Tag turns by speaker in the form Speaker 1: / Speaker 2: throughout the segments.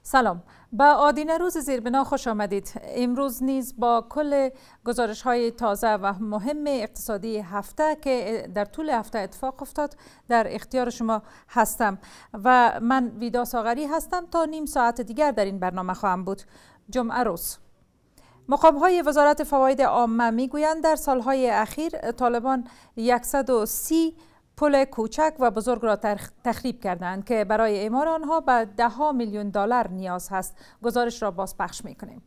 Speaker 1: سلام، به آدینه روز زیر بنا خوش آمدید. امروز نیز با کل گزارش های تازه و مهم اقتصادی هفته که در طول هفته اتفاق افتاد در اختیار شما هستم و من ویدا ساغری هستم. تا نیم ساعت دیگر در این برنامه خواهم بود. جمعه روز مقام های وزارت فواید عامه میگویند در سالهای اخیر طالبان 130 پل کوچک و بزرگ را تخریب کردند که برای اعمار آنها به $10 میلیون نیاز هست. گزارش را بازپخش میکنیم.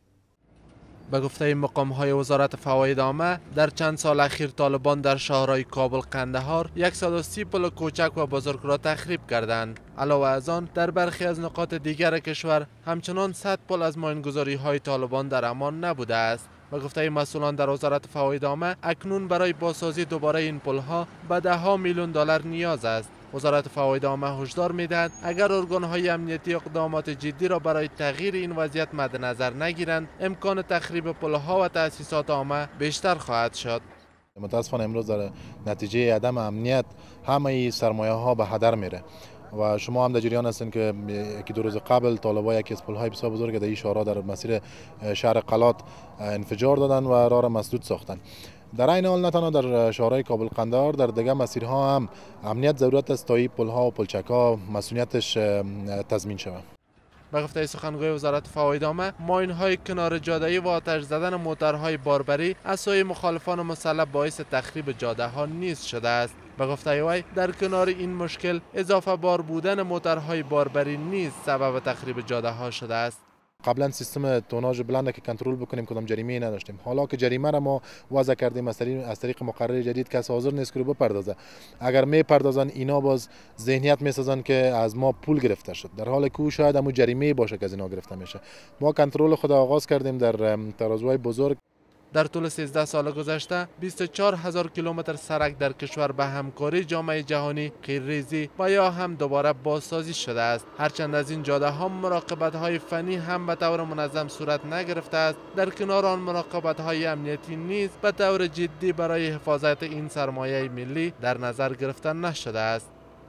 Speaker 2: به گفته مقام‌های وزارت فواید عامه در چند سال اخیر طالبان در شهرهای کابل، قندهار 130 پل کوچک و بزرگ را تخریب کردند. علاوه از آن در برخی از نقاط دیگر کشور همچنان 100 پل از ماینگذاری‌های طالبان در امان نبوده است. به گفته مسئولان در وزارت فواید عامه اکنون برای بازسازی دوباره این پل‌ها به $10 میلیون نیاز است. وزارت فواید عامه هشدار می‌دهد اگر ارگان‌های امنیتی اقدامات جدی را برای تغییر این وضعیت مد نظر نگیرند، امکان تخریب پل‌ها و تأسیسات عامه بیشتر خواهد شد.
Speaker 3: متاسفانه امروز در نتیجه عدم امنیت همه سرمایه‌ها به هدر میره و شما هم در جریان هستین که یکی دو روز قبل طالبان یکی از پل‌های بسیار بزرگ در این شهرها در مسیر شهر قلات انفجار دادن و راه را مسدود ساختن. در این حال نه تنها در شهرهای کابل، قندهار، در دیگر مسیرها هم امنیت ضرورت است تا این پل‌ها و پلچک‌ها مسئولیتش تضمین شود.
Speaker 2: به گفته سخنگوی وزارت فواید عامه، ماین‌های کنار جاده‌ای و آتش زدن موترهای باربری از سوی مخالفان مسلح باعث تخریب جاده‌ها نیز شده است. به گفته وی در کنار این مشکل اضافه بار بودن موترهای باربری نیز سبب تخریب جاده‌ها شده است.
Speaker 3: قبلا سیستم توناژ بلند که کنترل بکنیم کدام جریمه نداشتیم. حالا که جریمه را ما وضع کردیم از طریق مقرر جدید کس حاضر نیست که رو بپردازه. اگر میپردازن اینا باز ذهنیت میسازن که از ما پول گرفته شد، در حالی که شاید همون جریمه باشه که از اینا گرفته میشه. ما کنترل خود آغاز کردیم در ترازوهای بزرگ.
Speaker 2: در طول 13 سال گذشته 24,000 کیلومتر سرک در کشور به همکاری جامعه جهانی خیرریزی و یا هم دوباره بازسازی شده است. هرچند از این جاده ها مراقبت های فنی هم به طور منظم صورت نگرفته است، در کنار آن مراقبت های امنیتی نیز به طور جدی برای حفاظت این سرمایه ملی در نظر گرفته نشده است.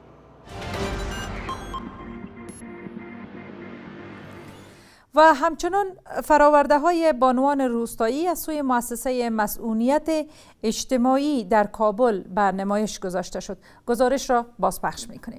Speaker 1: و همچنان فراورده های بانوان روستایی از سوی مؤسسه مسئولیت اجتماعی در کابل به نمایش گذاشته شد. گزارش را بازپخش میکنیم.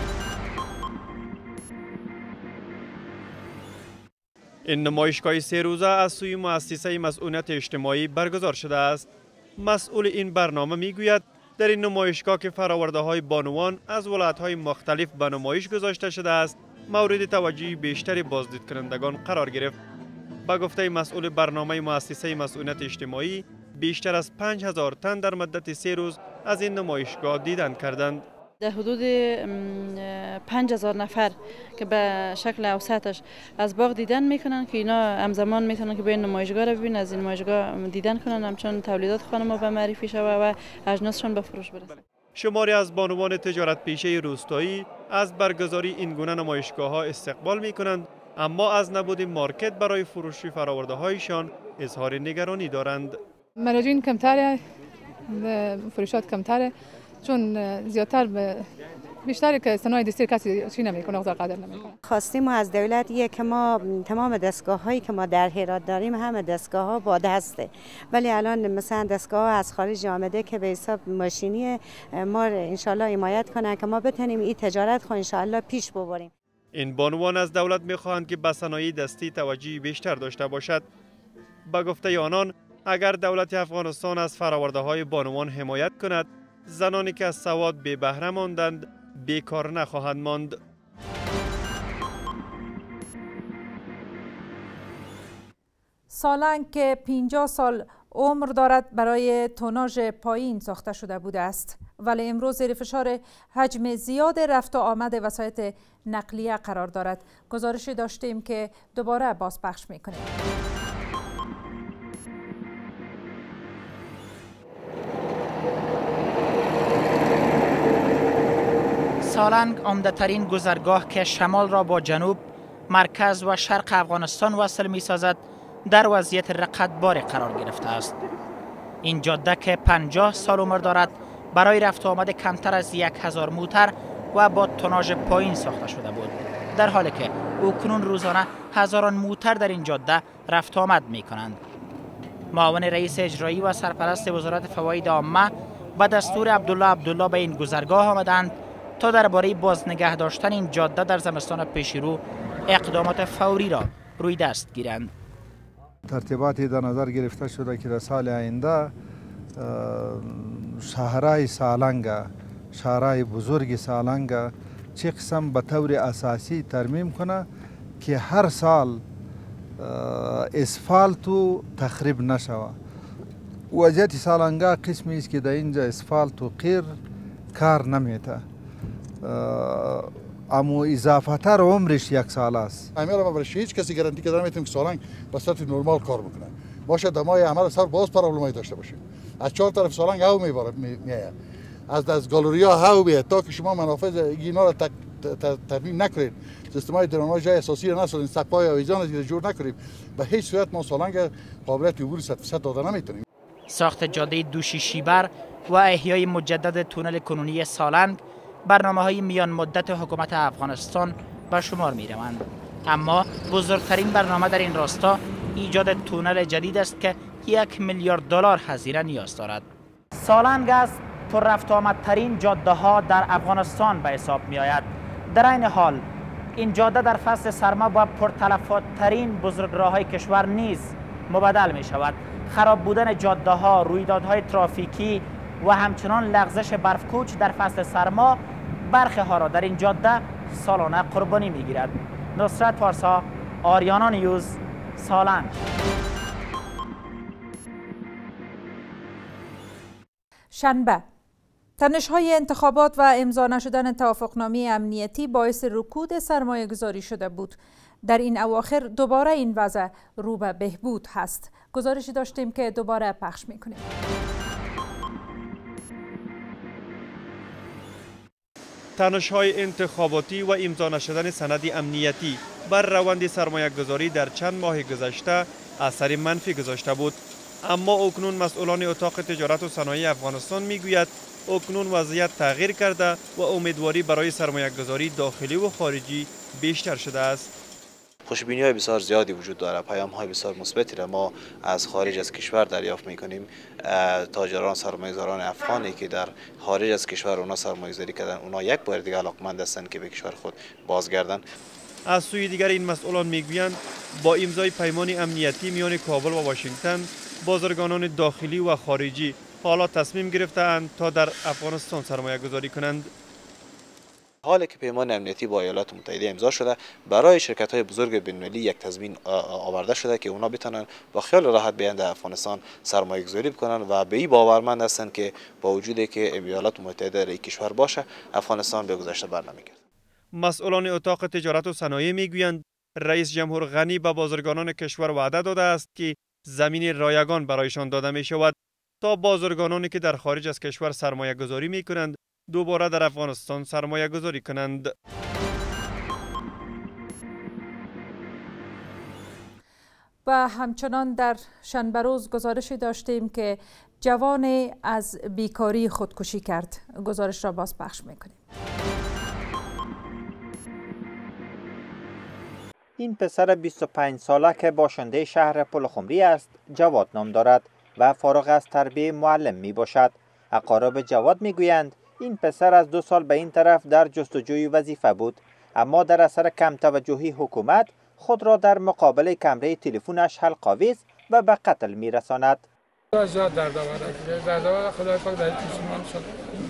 Speaker 4: این نمایشگاه 3 روزه از سوی مؤسسه مسئولیت اجتماعی برگزار شده است. مسئول این برنامه میگوید در این نمایشگاه که فراورده های بانوان از ولایت های مختلف به نمایش گذاشته شده است، مورد توجه بیشتری بازدید کنندگان قرار گرفت. با گفته مسئول برنامه مؤسسه مسئولیت اجتماعی، بیشتر از 5,000 تن در مدت 3 روز از این نمایشگاه دیدن کردند.
Speaker 5: در حدود 5,000 نفر که به شکل اوسطش از باغ دیدن میکنن که اینا همزمان میتونن که به این نمایشگاه رو ببینن، از این نمایشگاه دیدن کنن، همچون تولیدات خانم‌ها به معرفی شود و اجناسشون به فروش برسه.
Speaker 4: شماری از بانوان تجارت پیشه روستایی از برگزاری این گونه نمایشگاه‌ها استقبال می‌کنند، اما از نبود مارکت برای فروش فراورده هایشان اظهار نگرانی دارند.
Speaker 6: مراجعین کمتره، فروشات کمتره، چون زیادتر بیشتر که صنایع دستی کسی چی نمیکنه، اقدار قدر نمیکنه.
Speaker 7: خواستیم ما از دولت که ما تمام دستگاه هایی که ما در هرات داریم همه دستگاه ها با دسته، ولی الان مثلا دستگاه ها از خارج آمده که به حساب ماشینی ما انشالله حمایت کنن که ما بتونیم این تجارت خو انشالله پیش ببریم.
Speaker 4: این بانوان از دولت میخواهند که به صنایع دستی توجه بیشتر داشته باشد. با گفته آنان اگر دولت افغانستان از فراورده های بانوان حمایت کند، زنانی که از سواد بی بهره ماندند بیکار نخواهند ماند.
Speaker 1: سالنگ که 50 سال عمر دارد برای توناژ پایین ساخته شده بوده است، ولی امروز زیر فشار حجم زیاد رفت و آمد وسایط نقلیه قرار دارد. گزارشی داشتیم که دوباره بازپخش میکنیم.
Speaker 8: سالنگ عمده‌ترین گذرگاه که شمال را با جنوب، مرکز و شرق افغانستان وصل می‌سازد، در وضعیت رقتباری قرار گرفته است. این جاده که 50 سال عمر دارد برای رفت و آمد کمتر از 1000 موتر و با توناژ پایین ساخته شده بود. در حالی که اکنون روزانه هزاران موتر در این جاده رفت آمد می کنند. معاون رئیس اجرایی و سرپرست وزارت فواید عامه به دستور عبدالله به این گذرگاه آمدند تا درباره بازنگه داشتن این جاده در زمستان پیشرو اقدامات فوری را روی دست گیرند.
Speaker 9: ترتیباتی در نظر گرفته شده که در سال آینده شهرهای سالنگ، شهرهای بزرگ سالنگ چه قسم به طور اساسی ترمیم کنه که هر سال اسفالتو تخریب نشوه. وضعیت سالنگا قسمی است که در اینجا اسفالت و قیر کار نمیته، اما اضافه تر عمرش یک سال است.
Speaker 10: امیال ما برای هیچ کسی گارانتی که نمیتونیم که سالنگ به صورت نرمال کار بکنه. باشه دمای عمل سر باز پرابلمایی داشته باشه. از چهار طرف سالنگ هوا میاد. از گالوریا هوا میاد تا که شما منافذ اینا را تامین نکنید. سیستمای درناژ اساسی را نسازین، سقف‌های آویزان را جور نکنیم. به هیچ صورت ما سالنگ قابلیت عبور 100% داده نمیتونیم.
Speaker 8: ساخت جاده دوشیشیبر و احیای مجدد تونل کنونی سالنگ برنامه‌های میان مدت حکومت افغانستان به شمار می‌روند. اما بزرگترین برنامه در این راستا ایجاد تونل جدید است که 1 میلیارد دلار هزینه نیاز دارد. سالنگ است پر رفت آمدترین جاده ها در افغانستان به حساب می آید. در این حال این جاده در فصل سرما با پرتلفات ترین بزرگراه‌های کشور نیز مبدل می شود. خراب بودن جاده ها، رویدادهای ترافیکی و همچنان لغزش برفکوچ در فصل سرما برخی ها را در این جاده سالانه قربانی می گیرد. نصرت پارسا، آریانا نیوز، سالنگ.
Speaker 1: شنبه تنش‌های انتخابات و امضا نشدن توافقنامه امنیتی باعث رکود سرمایه گذاری شده بود. در این اواخر دوباره این وضع رو به بهبود هست. گزارشی داشتیم که دوباره پخش می‌کنیم.
Speaker 4: تنش‌های انتخاباتی و امضا نشدن سند امنیتی بر روند سرمایه گذاری در چند ماه گذشته اثر منفی گذاشته بود. اما اکنون مسئولان اتاق تجارت و صنایع افغانستان میگوید اکنون وضعیت تغییر کرده و امیدواری برای سرمایه گذاری داخلی و خارجی بیشتر شده است.
Speaker 11: خوشبینی‌های بسیار زیادی وجود دارد. پیام‌های بسیار مثبتی را ما از خارج از کشور دریافت می‌کنیم. تاجران، سرمایه‌گذاران افغانی که در خارج از کشور اونا سرمایه‌گذاری کردن، اونا یک بار دیگه علاقمند هستند که به کشور خود بازگردند.
Speaker 4: از سوی دیگر این مسئولان میگویند با امضای پیمان امنیتی میان کابل و واشنگتن، بازرگانان داخلی و خارجی حالا تصمیم گرفته‌اند تا در افغانستان سرمایه گذاری کنند.
Speaker 11: حالی که پیمان امنیتی با ایالات متحده امضا شده، برای شرکت‌های بزرگ بین‌المللی یک تضمین آورده شده که اونا بتونن با خیال راحت بیان در افغانستان سرمایه گذاری بکنن و به این باورمند هستند که با وجودی که ایالات متحده در این کشور باشه، افغانستان به گذشته برنمیگرده.
Speaker 4: مسئولان اتاق تجارت و صنایع میگویند رئیس جمهور غنی به بازرگانان کشور وعده داده است که زمین رایگان برایشان داده می شود تا بازرگانانی که در خارج از کشور سرمایه گذاری می کنند دوباره در افغانستان سرمایه گذاری کنند.
Speaker 1: و همچنان در شنبه روز گزارشی داشتیم که جوان از بیکاری خودکشی کرد. گزارش را باز پخش میکنیم.
Speaker 12: این پسر 25 ساله که باشنده شهر پلخمری است جواد نام دارد و فارغ از تربیت معلم می باشد. اقارب جواد می گویند این پسر از 2 سال به این طرف در جستجوی وظیفه بود، اما در اثر کم توجهی حکومت خود را در مقابل کمره تلفنش حلق‌آویز و به قتل می رساند.
Speaker 13: زیاد درد آورد خدای پاک در پیشمان شد.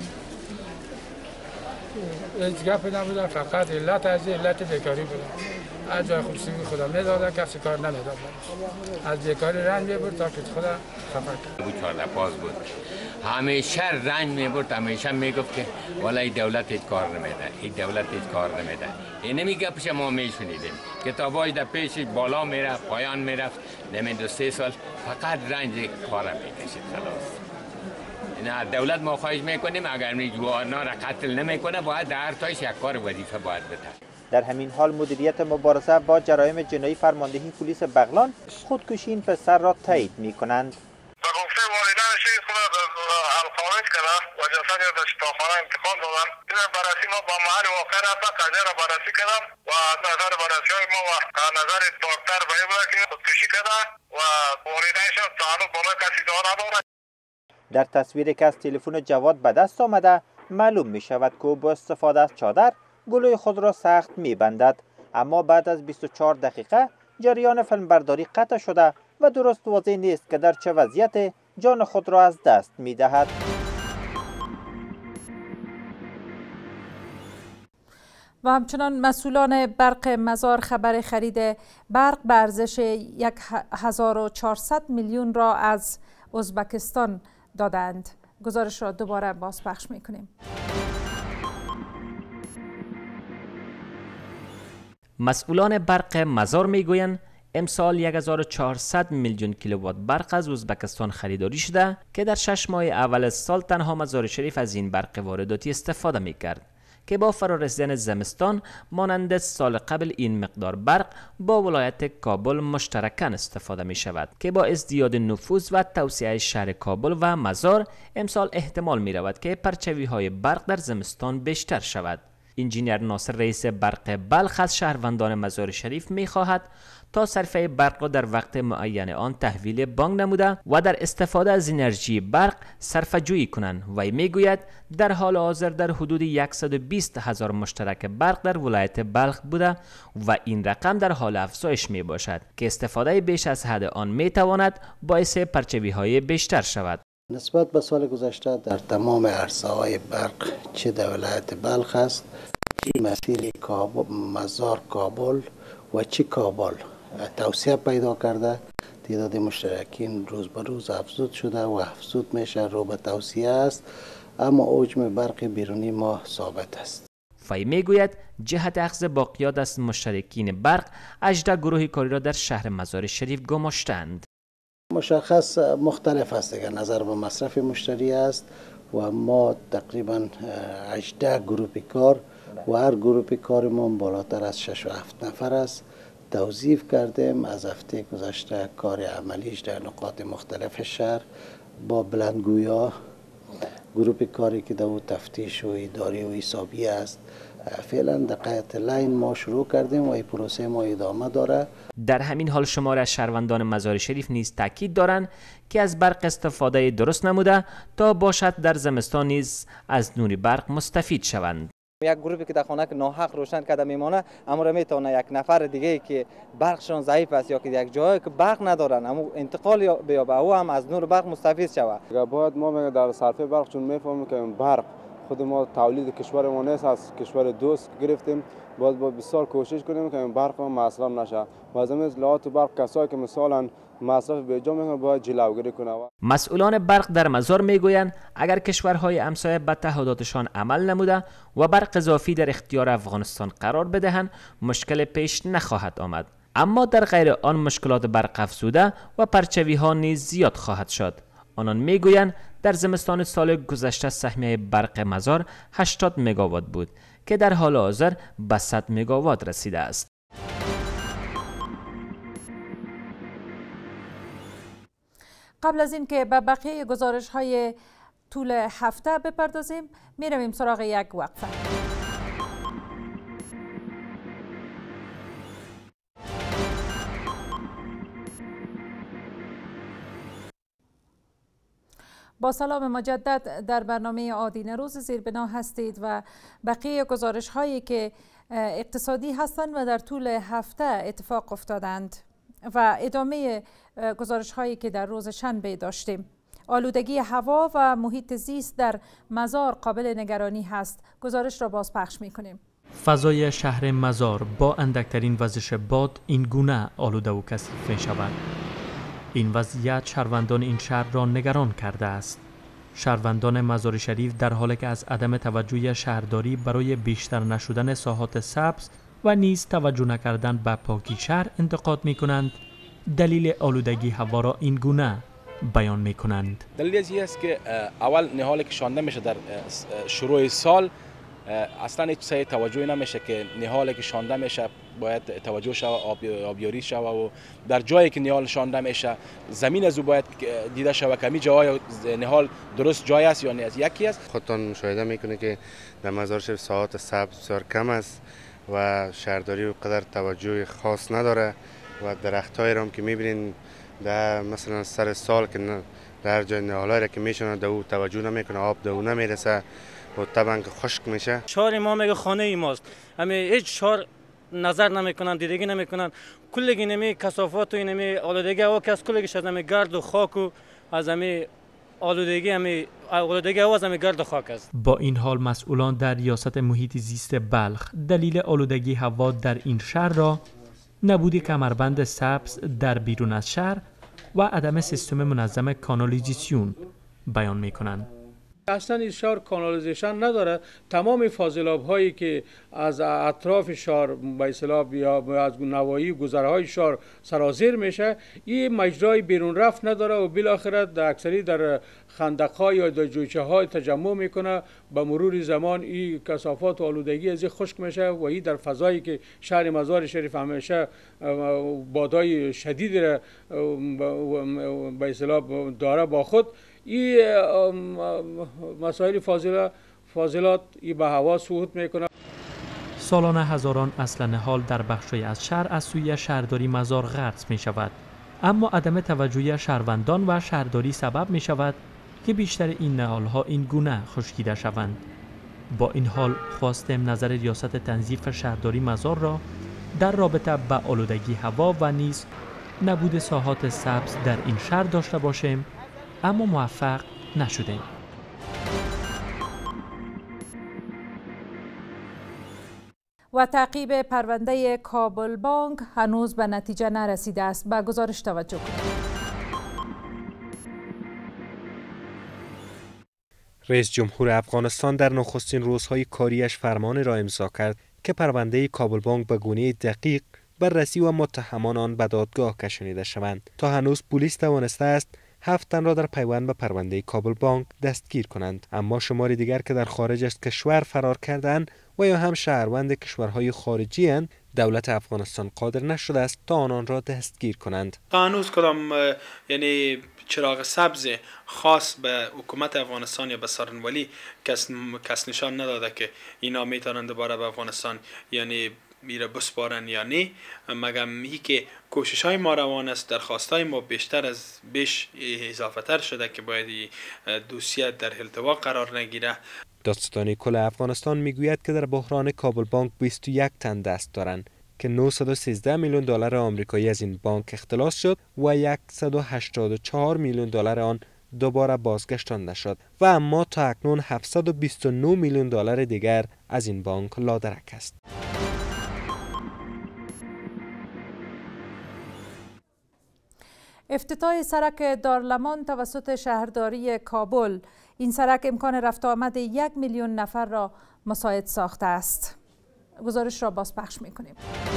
Speaker 13: هیچ گپی نبود، فقط علت بیکاری بود. از جای خوشی خدا میداده کسی کار نمیداد. از بیکاری رنج میبرد تا که خدا خفه کرد.
Speaker 14: بود 14 پاس بود. همیشه رنج میبرد، همیشه میگفت که والا این دولت هیچ کار نمیده، این دولت هیچ کار نمیده. این نمیگه پیش ما میشنیدیم کتابای در پیش بالا میرفت، پایان میرفت. نمی 2-3 سال فقط رنج کار میکشید خلاص. نه دولت ما خواهش میکنیم اگر می جوانا را قتل نمیکنه باید در تایش یک کار وظیفه باید بده.
Speaker 12: در همین حال مدیریت مبارزه با جرایم جنایی فرماندهی پلیس بغلان خودکشی این پسر را تایید می کنند.
Speaker 15: به گفته والدینش خود حلقاوی خارج کرده و جسد را در شفاخانه انتقال دادن. بررسی ما با محل واقع رفتم، قضیه را بررسی کردم و نظر بررسی های ما و نظر دکتر به این بود که خودکشی کرده و والدینشان تعلق با کسی ندارد.
Speaker 12: در تصویری که از تلفن جواد به دست آمده معلوم می شود که او با استفاده از چادر گلوی خود را سخت می بندد، اما بعد از 24 دقیقه جریان فیلمبرداری قطع شده و درست واضح نیست که در چه وضعیت جان خود را از دست می دهد.
Speaker 1: و همچنان مسئولان برق مزار خبر خرید برق به ارزش 1400 میلیون را از ازبکستان دادند. گزارش را دوباره بازپخش میکنیم.
Speaker 16: مسئولان برق مزار میگویند امسال 1400 میلیون کیلووات برق از ازبکستان خریداری شده که در 6 ماه اول سال تنها مزار شریف از این برق وارداتی استفاده میکرد که با فرارسیدن زمستان مانند سال قبل این مقدار برق با ولایت کابل مشترکاً استفاده می شود که با ازدیاد نفوذ و توسعه شهر کابل و مزار امسال احتمال می رود که پرچوی های برق در زمستان بیشتر شود. انجینیر ناصر رئیس برق بلخ از شهروندان مزار شریف می خواهد تا صرفه برق را در وقت معین آن تحویل بانک نموده و در استفاده از انرژی برق صرفه جویی کنند. وی میگوید در حال حاضر در حدود 120,000 مشترک برق در ولایت بلخ بوده و این رقم در حال افزایش می باشد که استفاده بیش از حد آن می تواند باعث پرچوی های بیشتر شود.
Speaker 17: نسبت به سال گذشته در تمام عرصه های برق چه در ولایت بلخ است، چه مسیر مزار کابل و چه کابل توسعه پیدا کرده. تعداد مشترکین روز به روز افزود شده و افزود میشه، رو به توسعه است، اما حجم برق بیرونی ما ثابت است.
Speaker 16: فی میگوید جهت اخذ باقیات از مشترکین برق 18 گروه کاری را در شهر مزار شریف گماشتند.
Speaker 17: مشخص مختلف است دیگه، نظر به مصرف مشتری است و ما تقریبا 18 گروه کار و هر گروه کار ما بالاتر از 6 و 7 نفر است. توظیف کردیم از هفته گذشته کار عملیش در نقاط مختلف شهر با بلندگویا گروه کاری که در تفتیش و اداری و حسابی است. فعلا دقیقه لاین ما شروع کردیم و این پروسه ما ادامه داره.
Speaker 16: در همین حال شمار از شهروندان مزار شریف نیز تاکید دارند که از برق استفاده درست نموده تا باشد در زمستان نیز از نور برق مستفید شوند.
Speaker 18: یک گروهی که در خانه که ناحق روشن کرده میمانه، اما میتونه یک نفر دیگه که برقشون ضعیف است یا که یک جایی که برق ندارن اما انتقال بیابه او هم از نور برق مستفید شود.
Speaker 19: باید ما در صرفه برق چون میفهمیم که برق خود ما تولید کشور ما نیست، از کشور دوست گرفتیم، باید بسیار کوشش کنیم که این برق ما مصرف نشه و از این اطلاعات برق کسایی که مثلا مصرف بیجا میکنن باید جلوگیری کنه.
Speaker 16: مسئولان برق در مزار میگویند اگر کشورهای همسایه به تعهداتشان عمل نموده و برق اضافی در اختیار افغانستان قرار بدهند مشکل پیش نخواهد آمد، اما در غیر آن مشکلات برق افزوده و پرچوی ها نیز زیاد خواهد شد. آنان میگویند در زمستان سال گذشته سهمیه برق مزار 80 مگاوات بود که در حال حاضر به 100 مگاوات رسیده است.
Speaker 1: قبل از اینکه به بقیه گزارش های طول هفته بپردازیم میرویم سراغ یک وقفه. با سلام مجدد در برنامه آدینه روز زیر بنا هستید و بقیه گزارش هایی که اقتصادی هستند و در طول هفته اتفاق افتادند و ادامه گزارش هایی که در روز شنبه داشتیم. آلودگی هوا و محیط زیست در مزار قابل نگرانی هست. گزارش را بازپخش می کنیم.
Speaker 20: فضای شهر مزار با اندکترین وزش باد این گونه آلوده و کثیف می شود. این وضعیت شهروندان این شهر را نگران کرده است. شهروندان مزار شریف در حالی که از عدم توجه شهرداری برای بیشتر نشدن ساحات سبز و نیز توجه نکردن به پاکی شهر انتقاد می کنند. دلیل آلودگی هوا را این گونه بیان می کنند.
Speaker 21: دلیل این است که اول نهالی که شانده میشه در شروع سال اصلا هیچ توجهی نمیشه که نهالی که شانده میشه باید توجه شود، آبیاری شود و در جایی که نهال شانده میشه زمین از او باید دیده شود که همین جای نهال درست جای است یا نه. یکی است
Speaker 3: خودتان مشاهده میکنه که در مزار شریف ساحات سبز بسیار کم است و شهرداری و قدر توجه خاص نداره و درخت‌های را که میبینین در مثلا سر سال که در جای نهالایی را که میشونه دو توجه نمیکنه، آب دو نمیرسه و طبعا که خشک میشه.
Speaker 22: شهر ما میگه خانه ای ماست، همه هیچ شهر نظر نمیکنن، دیدگی نمیکنن. کلگی نمی کثافات و نمی آلودگی هوا که از کلگیش از همه گرد و خاک و از همه آلودگی هوا از همه گرد و خاک است.
Speaker 20: با این حال مسئولان در ریاست محیط زیست بلخ دلیل آلودگی هوا در این شهر را نبود کمربند سبز در بیرون از شهر و عدم سیستم منظم کانالیزاسیون بیان میکنند.
Speaker 23: اصلا این شهر کانالیزیشن نداره. تمام فاضلاب هایی که از اطراف شهر به اصطلاح یا از نواحی گذرهای شهر سرازیر میشه، این مجرای بیرون رفت نداره و بالاخره در اکثری در خندق‌ها یا در جویچه های تجمع میکنه. به مرور زمان این کثافات و آلودگی از خشک میشه و این در فضایی که شهر مزار شریف همیشه بادای شدید را به اصطلاح داره با خود، این مسائل فاضلات به هوا صعود میکنه.
Speaker 20: سالانه هزاران اصل نهال در بخشی از شهر از سوی شهرداری مزار غرس می شود، اما عدم توجه شهروندان و شهرداری سبب می شود که بیشتر این نهال ها این گونه خشکیده شوند. با این حال خواستیم نظر ریاست تنظیف شهرداری مزار را در رابطه با آلودگی هوا و نیز نبود ساحات سبز در این شهر داشته باشیم، اما موفق نشدیم.
Speaker 1: و تعقیب پرونده کابل بانک هنوز به نتیجه نرسیده است. به گزارش توجه کنید.
Speaker 24: رئیس جمهور افغانستان در نخستین روزهای کاریش فرمان را امضا کرد که پرونده کابل بانک به گونه دقیق بررسی و متهمان آن به دادگاه کشانیده شوند. تا هنوز پلیس توانسته است 7 تن را در پیوند به پرونده کابل بانک دستگیر کنند، اما شماری دیگر که در خارج از کشور فرار کردند و یا هم شهروند کشورهای خارجی اند، دولت افغانستان قادر نشده است تا آنان را دستگیر کنند.
Speaker 25: تا هنوز کدام یعنی چراغ سبز خاص به حکومت افغانستان یا به سارنوالی کس نشان نداده که اینا میتونند دوباره به افغانستان یعنی میره بسپارن یا نه، مگر می که کوشش های ما روان است، درخواست های ما بیشتر از بیش اضافه تر شده که باید دوسیه در التوا قرار نگیره.
Speaker 24: دادستانی کل افغانستان میگوید که در بحران کابل بانک 21 تن دست دارند که 913 میلیون دلار آمریکایی از این بانک اختلاس شد و 184 میلیون دلار آن دوباره بازگشتانده شد و اما تا اکنون 729 میلیون دلار دیگر از این بانک لادرک است.
Speaker 1: افتتاح سرک دارلمان توسط شهرداری کابل. این سرک امکان رفت آمد 1 میلیون نفر را مساعد ساخته است. گزارش را بازپخش می‌کنیم.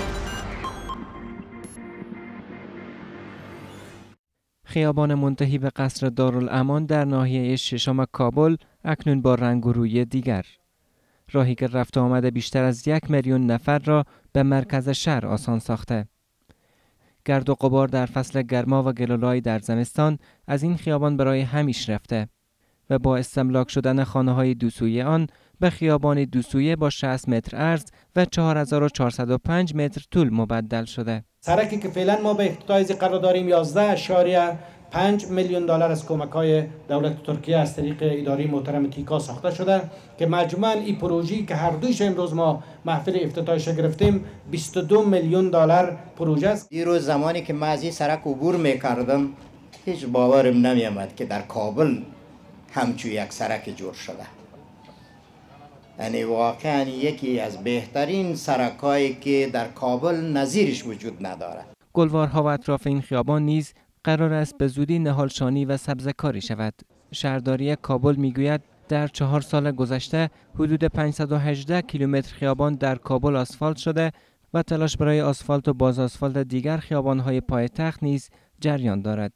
Speaker 26: خیابان منتهی به قصر دارالامان در ناحیه ششم کابل اکنون با رنگ و روی دیگر. راهی که رفت آمد بیشتر از 1 میلیون نفر را به مرکز شهر آسان ساخته. گرد و غبار در فصل گرما و گلولای در زمستان از این خیابان برای همیش رفته و با استملاک شدن خانه‌های دوسویه آن به خیابان دوسویه با 60 متر عرض و 4405 متر طول مبدل شده.
Speaker 27: سرکی که فعلا ما به افتتاحش قرار داریم 11.5 میلیون دلار از کمک‌های دولت ترکیه از طریق اداره محترم تیکا ساخته شده که مجموعاً این پروژه‌ای که هر دویش امروز ما محفل افتتاحش گرفتیم 22 میلیون دلار پروژه است.
Speaker 28: دیروز زمانی که من از این سرک عبور می‌کردم هیچ باورم نمی‌آمد که در کابل همچون یک سرک جور شده. یعنی واقعا یکی از بهترین سرک‌هایی که در کابل نظیرش وجود نداره.
Speaker 26: گلوارها و اطراف این خیابان نیز قرار است به زودی نهالشانی و سبزکاری شود. شهرداری کابل میگوید در 4 سال گذشته حدود 518 کیلومتر خیابان در کابل آسفالت شده و تلاش برای آسفالت و باز آسفالت دیگر خیابان‌های پایتخت نیز جریان دارد.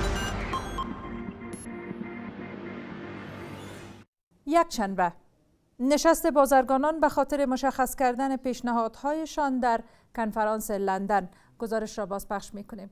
Speaker 1: یک شنبه نشست بازرگانان به خاطر مشخص کردن پیشنهادهایشان در کنفرانس لندن. گزارش را بازپخش می‌کنیم.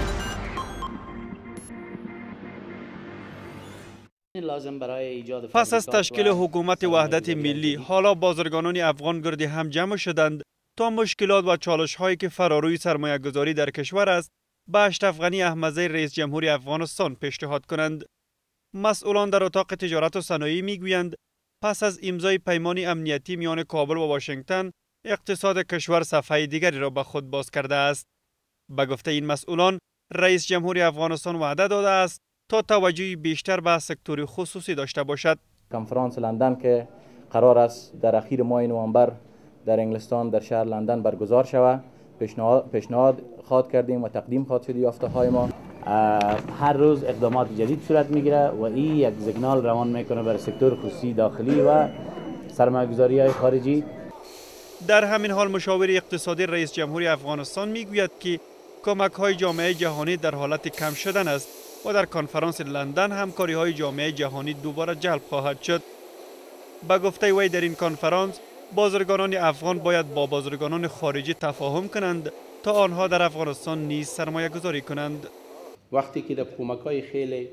Speaker 4: پس از تشکیل حکومت وحدت ملی، حالا بازرگانان افغان گرد هم جمع شدند تا مشکلات و چالش‌هایی که فراروی سرمایه‌گذاری در کشور است، به اشرف غنی احمدزی رئیس جمهوری افغانستان پیشنهاد کنند. مسئولان در اتاق تجارت و صنایع میگویند پس از امضای پیمان امنیتی میان کابل و واشنگتن، اقتصاد کشور صفحه دیگری را به خود باز کرده است. به گفته این مسئولان، رئیس جمهوری افغانستان وعده داده است تا توجهی بیشتر به سکتور خصوصی داشته باشد.
Speaker 2: کنفرانس لندن که قرار است در اخیر ماه نوامبر در انگلستان در شهر لندن برگزار شود، پیشنهاد خواد کردیم و تقدیم خواد شد یافته‌های ما.
Speaker 5: هر روز اقدامات جدید صورت میگیره و این یک سیگنال روان میکنه برای سکتور خصوصی داخلی و سرمایه‌گذاری‌های خارجی.
Speaker 4: در همین حال مشاور اقتصادی رئیس جمهوری افغانستان میگوید که کمک‌های جامعه جهانی در حالت کم شدن است و در کنفرانس لندن همکاری‌های جامعه جهانی دوباره جلب خواهد شد. به گفته وی در این کنفرانس بازرگانان افغان باید با بازرگانان خارجی تفاهم کنند تا آنها در افغانستان نیز سرمایه گذاری کنند.
Speaker 6: وقتی که در کمک‌های خیلی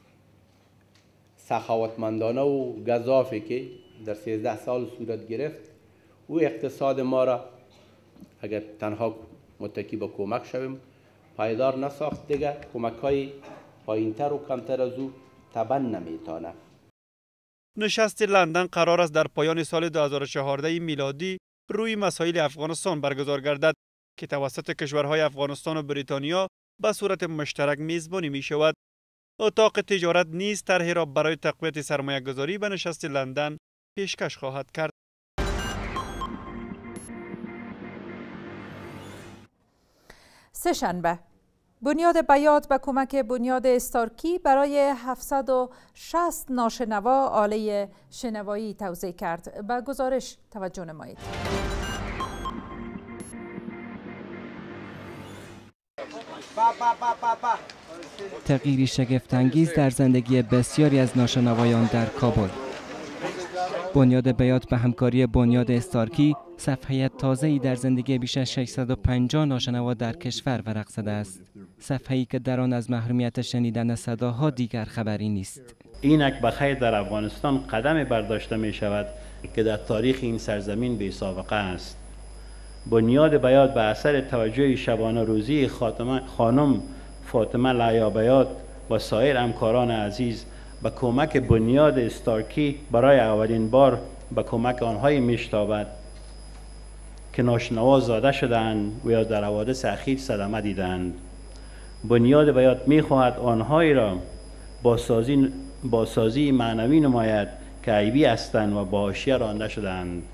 Speaker 6: سخاوتمندانه و گزافی که در 13 سال صورت گرفت، او اقتصاد ما را اگر تنها متکی به کمک شویم پایدار نساخت، دیگر کمک‌های پایین‌تر و کمتر از او تبن نمیتونه.
Speaker 4: نشست لندن قرار است در پایان سال 2014 میلادی روی مسائل افغانستان برگزار گردد که توسط کشورهای افغانستان و بریتانیا به صورت مشترک میزبانی می شود. اتاق تجارت نیز طرحی را برای تقویت سرمایه گذاری به نشست لندن پیشکش خواهد کرد.
Speaker 1: سه‌شنبه بنیاد بیات به کمک بنیاد استارکی برای 760 ناشنوا آله شنوایی توزیع کرد. به گزارش توجه نمایید.
Speaker 26: تغییری شگفت‌انگیز در زندگی بسیاری از ناشنوایان در کابل. بنیاد بیات به همکاری بنیاد استارکی صفحه تازه‌ای در زندگی بیش از 650 ناشنوا در کشور ورق زده است. صفحه‌ای که در آن از محرومیت شنیدن صداها دیگر خبری نیست.
Speaker 7: اینک بخیر در افغانستان قدم برداشته می شود که در تاریخ این سرزمین بی سابقه است. بنیاد بیات به اثر توجه شبانه روزی خانم فاطمه لعیا بیات و سایر همکاران عزیز به کمک بنیاد استارکی برای اولین بار به کمک آنهایی میشتابد که ناشنوا زاده شدند و یا در حوادث اخیر صدمه دیدند. بنیاد بیات میخواهد آنهایی را با سازی معنوی نماید که عیبی هستند و با حاشیه رانده شدند.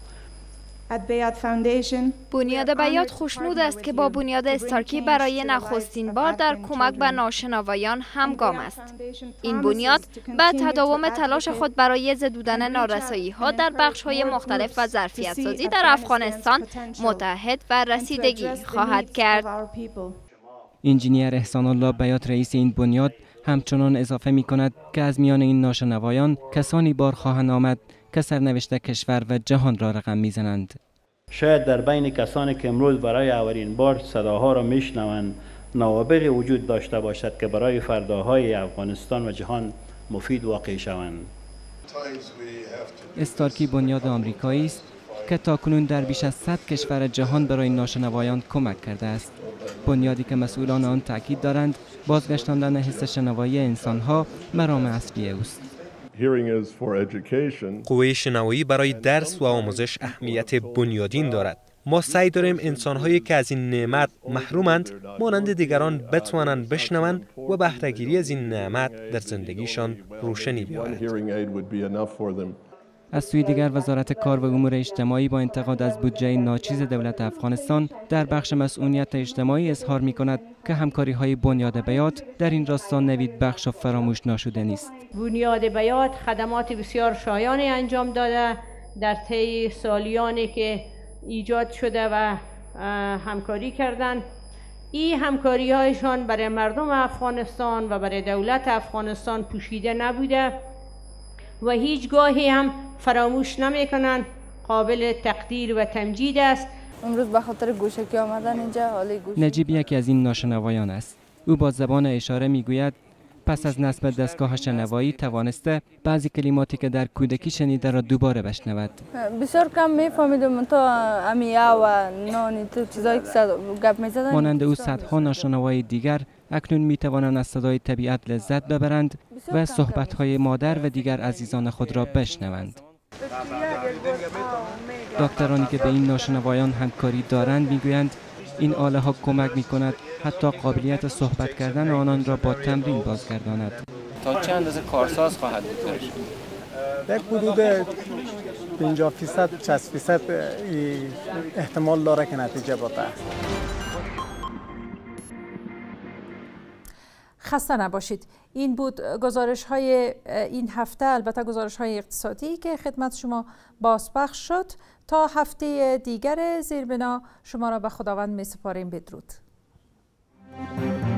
Speaker 8: بنیاد بیات خوشنود است که با بنیاد استارکی برای نخستین بار در کمک به ناشنوایان همگام است. این بنیاد به تداوم تلاش خود برای ضد بودن نارسایی‌ها در بخش‌های مختلف و ظرفیت‌سازی در افغانستان متحد و رسیدگی خواهد کرد.
Speaker 26: انجینیر احسان الله بیات رئیس این بنیاد همچنان اضافه می‌کند که از میان این ناشنوایان کسانی بار خواهند آمد که سرنوشت کشور و جهان را رقم میزنند.
Speaker 7: شاید در بین کسانی که امروز برای اولین بار صداها را میشنوند نوابغی وجود داشته باشد که برای فرداهای افغانستان و جهان مفید واقع شوند.
Speaker 26: استارکی بنیاد آمریکایی است که تاکنون در بیش از 100 کشور جهان برای ناشنوایان کمک کرده است. بنیادی که مسئولان آن تاکید دارند بازگشتاندن حس شنوایی انسانها مرام اصلی اوست.
Speaker 24: قوه شنوایی برای درس و آموزش اهمیت بنیادین دارد. ما سعی داریم انسان‌هایی که از این نعمت محرومند مانند دیگران بتوانند بشنوند و بهره‌گیری از این نعمت در زندگیشان روشنی بیاورد.
Speaker 26: از سوی دیگر وزارت کار و امور اجتماعی با انتقاد از بودجه ناچیز دولت افغانستان در بخش مسئولیت اجتماعی اظهار می‌کند که همکاری‌های بنیاد بیات در این راستا نوید بخش و فراموش ناشده نیست.
Speaker 9: بنیاد بیات خدمات بسیار شایانی انجام داده در طی سالیانی که ایجاد شده و همکاری کردند. این همکاری‌هایشان برای مردم افغانستان و برای دولت افغانستان پوشیده نبوده و هیچگاهی هم فراموش نمیکنن. قابل تقدیر و تمجید است.
Speaker 10: امروز به خاطر گوشکی آمدن اینجا حالی گوشکی.
Speaker 26: نجیب یکی از این ناشنوایان است. او با زبان اشاره میگوید پس از نصب دستگاه شنوایی توانسته بعضی کلماتی که در کودکی شنیده را دوباره بشنود.
Speaker 10: بسیار کم میفهمیدم تو امیا و نانی تو چیزایی که گپ میزدن.
Speaker 26: مانند او صدها ناشنوای دیگر اکنون میتوانند از صدای طبیعت لذت ببرند و صحبت‌های مادر و دیگر عزیزان خود را بشنوند. دکترانی که به این ناشنوایان همکاری دارند میگویند این آله ها کمک میکند حتی قابلیت صحبت کردن آنان را با تمرین بازگرداند.
Speaker 11: تا چند اندازه کارساز خواهد بود؟
Speaker 12: یک حدود 50% 60% احتمال داره که نتیجه بده.
Speaker 1: خسته نباشید. این بود گزارش های این هفته، البته گزارش های اقتصادی که خدمت شما بازپخش شد. تا هفته دیگر زیر بنا شما را به خداوند می سپاریم. بدرود.